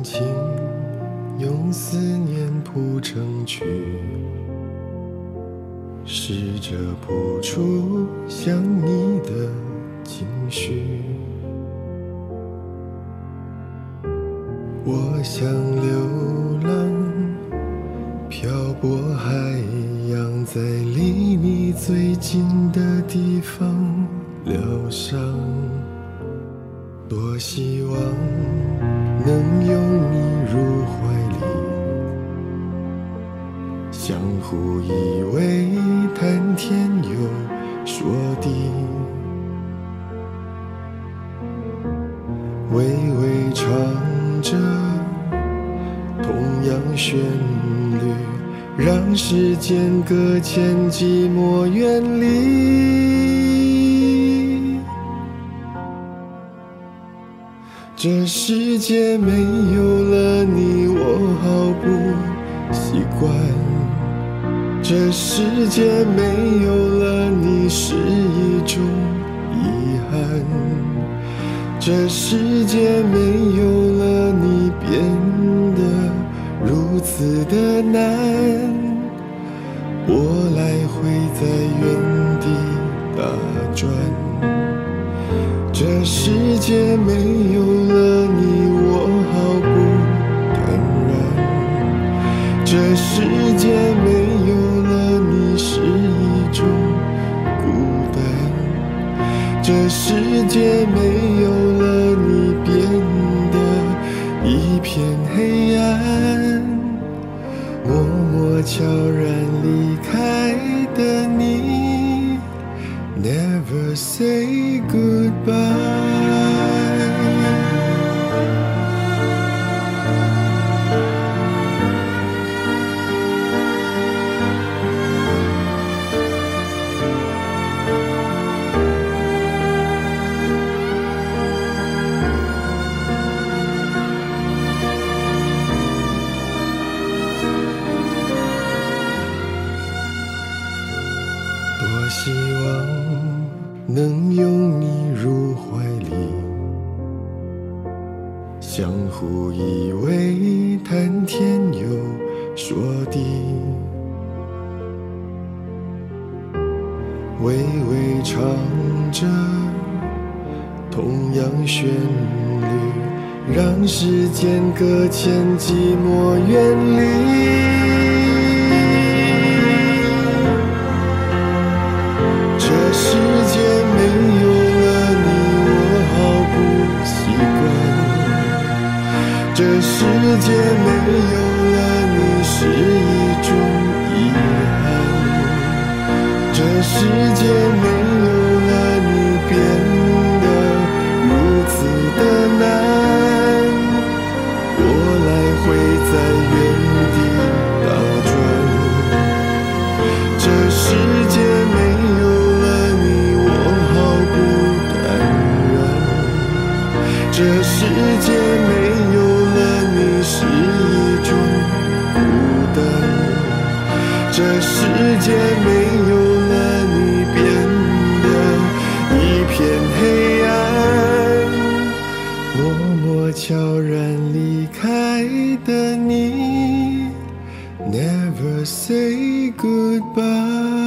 情，用思念谱成曲，试着谱出想你的情绪。我像流浪，漂泊海洋，在离你最近的地方疗伤。多希望能拥你入怀里，相互依偎，谈天又说地，微微唱着同样旋律，让时间搁浅，寂寞远离。这世界没有了你，我好不习惯。这世界没有了你，是一种遗憾。这世界没有了你，变得如此的难。我来回在原地打转。这世界没有了你，我毫不坦然。这世界没有了你，是一种孤单。这世界没有了你，变得一片黑暗。默默悄然离开的你， Never say goodbye。多希望能拥你入怀里，相互依偎，谈天又说地，微微唱着同样旋律，让时间搁浅，寂寞远离。这世界没有了你，我好不习惯。这世界没有了你，是一种遗憾。这世界没有了你，变得如此的难。我来回在原地打转。这世界没有这世界没有了你，是一种孤单。这世界没有了你，变得一片黑暗。默默悄然离开的你， Never say goodbye。